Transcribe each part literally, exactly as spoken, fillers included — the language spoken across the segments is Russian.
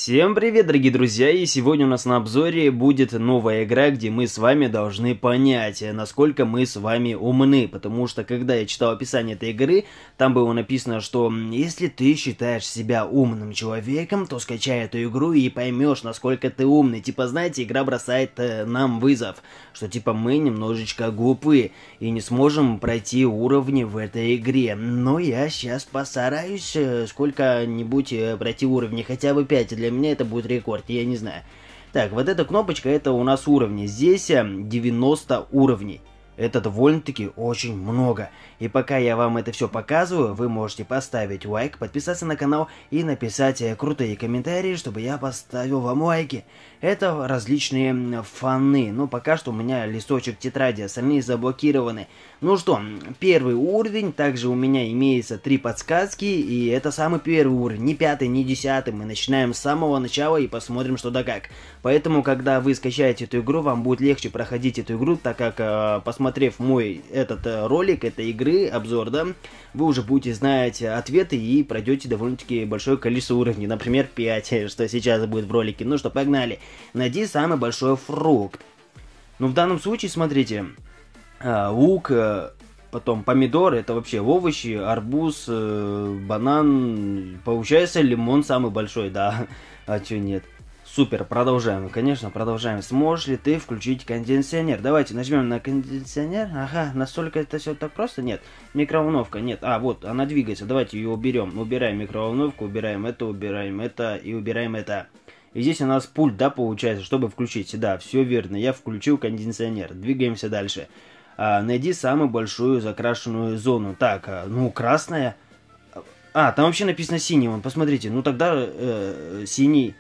Всем привет, дорогие друзья, и сегодня у нас на обзоре будет новая игра, где мы с вами должны понять, насколько мы с вами умны, потому что когда я читал описание этой игры, там было написано, что если ты считаешь себя умным человеком, то скачай эту игру и поймешь, насколько ты умный. Типа, знаете, игра бросает э, нам вызов, что типа мы немножечко глупы и не сможем пройти уровни в этой игре. Но я сейчас постараюсь э, сколько-нибудь э, пройти уровни, хотя бы пять. Для меня это будет рекорд, я не знаю. Так, вот эта кнопочка, это у нас уровни. Здесь девяносто уровней. Это довольно-таки очень много. И пока я вам это все показываю, вы можете поставить лайк, подписаться на канал и написать крутые комментарии, чтобы я поставил вам лайки. Это различные фаны. Но пока что у меня листочек тетради, остальные заблокированы. Ну что, первый уровень. Также у меня имеется три подсказки. И это самый первый уровень. Не пятый, не десятый. Мы начинаем с самого начала и посмотрим, что да как. Поэтому, когда вы скачаете эту игру, вам будет легче проходить эту игру, так как, э, посмотрев мой этот э, ролик этой игры, обзор, да, вы уже будете знать ответы и пройдете довольно-таки большое количество уровней. Например, пять, что сейчас будет в ролике. Ну что, погнали. Найди самый большой фрукт. Ну, в данном случае, смотрите, э, лук, э, потом помидор, это вообще овощи, арбуз, э, банан. Получается, лимон самый большой, да. А чё нет? Супер, продолжаем. Конечно, продолжаем. Сможешь ли ты включить кондиционер? Давайте нажмем на кондиционер. Ага, настолько это все так просто? Нет. Микроволновка, нет. А, вот, она двигается. Давайте ее уберем. Убираем микроволновку, убираем это, убираем это и убираем это. И здесь у нас пульт, да, получается, чтобы включить. Да, все верно. Я включил кондиционер. Двигаемся дальше. А, найди самую большую закрашенную зону. Так, а, ну, красная. А, там вообще написано синий. Вон, посмотрите. Ну, тогда э, синий...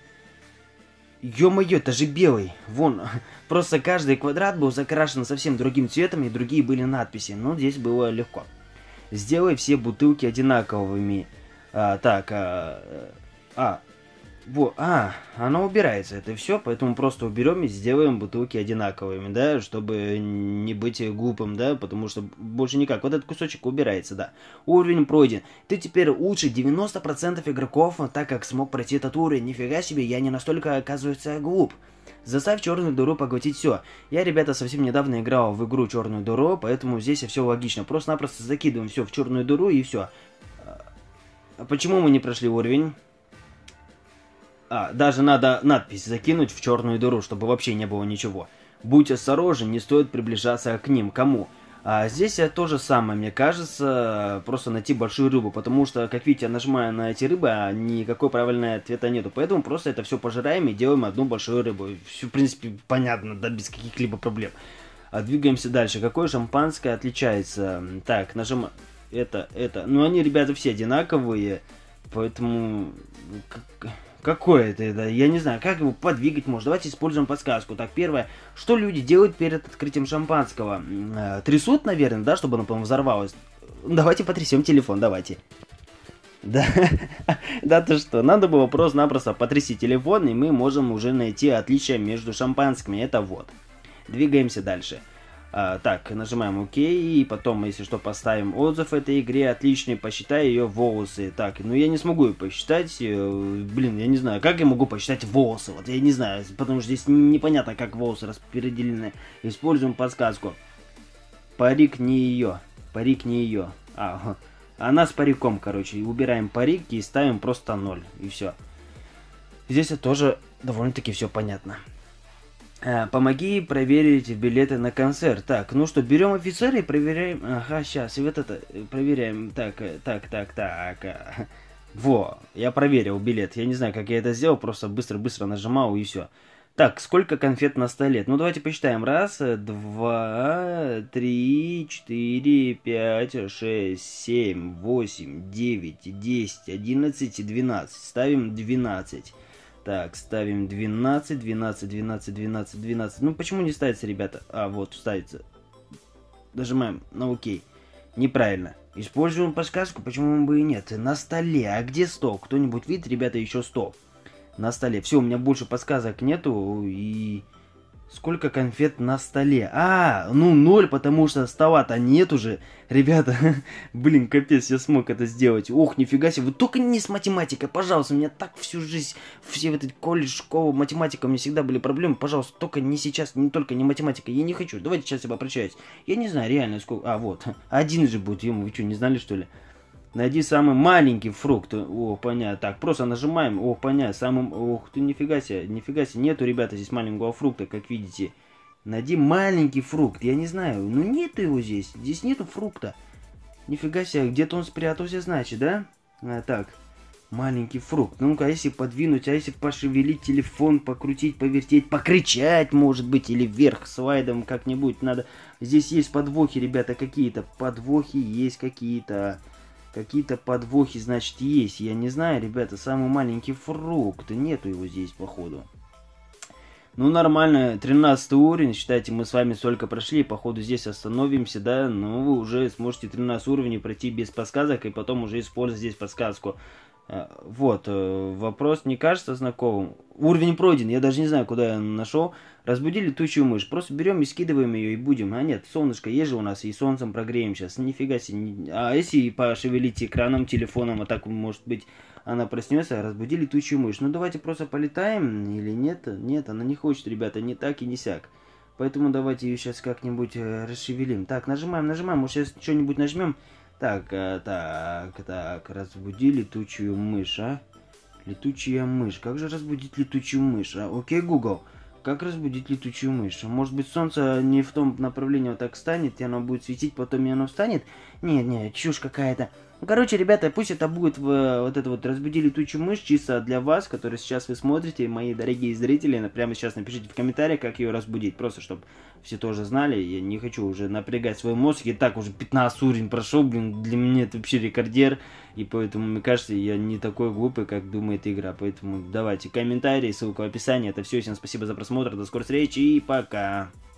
Ё-моё, это же белый. Вон, просто каждый квадрат был закрашен совсем другим цветом, и другие были надписи. Но здесь было легко. Сделай все бутылки одинаковыми. А, так, а... А, во, а, она убирается, это все, поэтому просто уберем и сделаем бутылки одинаковыми, да, чтобы не быть глупым, да, потому что больше никак. Вот этот кусочек убирается, да. Уровень пройден. Ты теперь лучше девяносто процентов игроков, так как смог пройти этот уровень. Нифига себе, я не настолько, оказывается, глуп. Заставь черную дыру поглотить все. Я, ребята, совсем недавно играл в игру черную дыру, поэтому здесь все логично. Просто-напросто закидываем все в черную дыру и все. А почему мы не прошли уровень? А, даже надо надпись закинуть в черную дыру, чтобы вообще не было ничего. Будь осторожен, не стоит приближаться к ним. Кому? А здесь то же самое, мне кажется, просто найти большую рыбу, потому что, как видите, нажимая на эти рыбы, а никакой правильного ответа нету. Поэтому просто это все пожираем и делаем одну большую рыбу. Все, в принципе, понятно, да, без каких-либо проблем. А двигаемся дальше. Какое шампанское отличается? Так, нажимаем это, это. Ну, они, ребята, все одинаковые, поэтому... Какое это, да, я не знаю, как его подвигать можно. Давайте используем подсказку. Так, первое, что люди делают перед открытием шампанского? Э, трясут, наверное, да, чтобы оно, по-моему, взорвалось. Давайте потрясем телефон, давайте. Да, да ты что, надо было просто-напросто потрясти телефон, и мы можем уже найти отличие между шампанскими. Это вот. Двигаемся дальше. А, так, нажимаем ОК, и потом, если что, поставим отзыв этой игре отличный, посчитай ее волосы. Так, ну я не смогу ее посчитать, блин, я не знаю, как я могу посчитать волосы, вот я не знаю, потому что здесь непонятно, как волосы распределены. Используем подсказку. Парик не ее, парик не ее, а, она с париком, короче, убираем парик и ставим просто ноль, и все. Здесь тоже довольно-таки все понятно. Помоги проверить билеты на концерт. Так, ну что, берем офицера и проверяем. Ага, сейчас, и вот это проверяем. Так, так, так, так. Во, я проверил билет. Я не знаю, как я это сделал, просто быстро-быстро нажимал и все. Так, сколько конфет на столе? Ну, давайте посчитаем. Раз, два, три, четыре, пять, шесть, семь, восемь, девять, десять, одиннадцать и двенадцать. Ставим двенадцать. Так, ставим двенадцать, двенадцать, двенадцать, двенадцать, двенадцать. Ну, почему не ставится, ребята? А, вот, ставится. Нажимаем на ОК. Неправильно. Используем подсказку, почему бы и нет. На столе. А где стол? Кто-нибудь видит, ребята, еще стол? На столе. Все, у меня больше подсказок нету. И Сколько конфет на столе? А, ну ноль, потому что стола-то нет уже. Ребята, блин, капец, я смог это сделать. Ох, нифига себе, вы только не с математикой, пожалуйста. У меня так всю жизнь, все вот эти колледж, школа, математика, у меня всегда были проблемы. Пожалуйста, только не сейчас, не только не математика. Я не хочу, давайте сейчас я попрощаюсь. Я не знаю реально сколько... А, вот, один же будет, ему, вы что, не знали что ли? Найди самый маленький фрукт. О, понятно. Так, просто нажимаем. О, понятно. Самым... Ох ты, нифига себе. Нифига себе. Нету, ребята, здесь маленького фрукта, как видите. Найди маленький фрукт. Я не знаю. Ну, нету его здесь. Здесь нету фрукта. Нифига себе. Где-то он спрятался, значит, да? А, так. Маленький фрукт. Ну-ка, а если подвинуть, а если пошевелить телефон, покрутить, повертеть, покричать, может быть, или вверх слайдом как-нибудь надо. Здесь есть подвохи, ребята, какие-то. Подвохи есть какие-то. Какие-то подвохи, значит, есть. Я не знаю, ребята, самый маленький фрукт. Нету его здесь, походу. Ну, нормально. тринадцатый уровень. Считайте, мы с вами столько прошли. Походу, здесь остановимся, да. Ну, вы уже сможете тринадцать уровней пройти без подсказок. И потом уже использовать здесь подсказку. Вот. Вопрос не кажется знакомым. Уровень пройден. Я даже не знаю, куда я нашел. Разбуди летучую мышь. Просто берем и скидываем ее и будем. А нет, солнышко есть же у нас. И солнцем прогреем сейчас. Нифига себе. А если пошевелить экраном, телефоном, а так, может быть, она проснется. Разбуди летучую мышь. Ну, давайте просто полетаем. Или нет? Нет, она не хочет, ребята. Не так и не сяк. Поэтому давайте ее сейчас как-нибудь расшевелим. Так, нажимаем, нажимаем. Может, сейчас что-нибудь нажмем. Так, так, так. Разбуди летучую мышь, а? Летучая мышь. Как же разбудить летучую мышь? А? Окей, Google. Как разбудить летучую мышь? Может быть, солнце не в том направлении вот так станет, и оно будет светить, потом и оно встанет? Нет, нет, чушь какая-то. Ну, короче, ребята, пусть это будет в, вот это вот «Разбуди летучую мышь» чисто для вас, которые сейчас вы смотрите, мои дорогие зрители. Прямо сейчас напишите в комментариях, как ее разбудить, просто чтобы все тоже знали. Я не хочу уже напрягать свой мозг, и так уже пятнадцать уровень прошел, блин, для меня это вообще рекордер. И поэтому, мне кажется, я не такой глупый, как думает игра. Поэтому давайте комментарии, ссылка в описании. Это все, всем спасибо за просмотр, до скорой встречи и пока.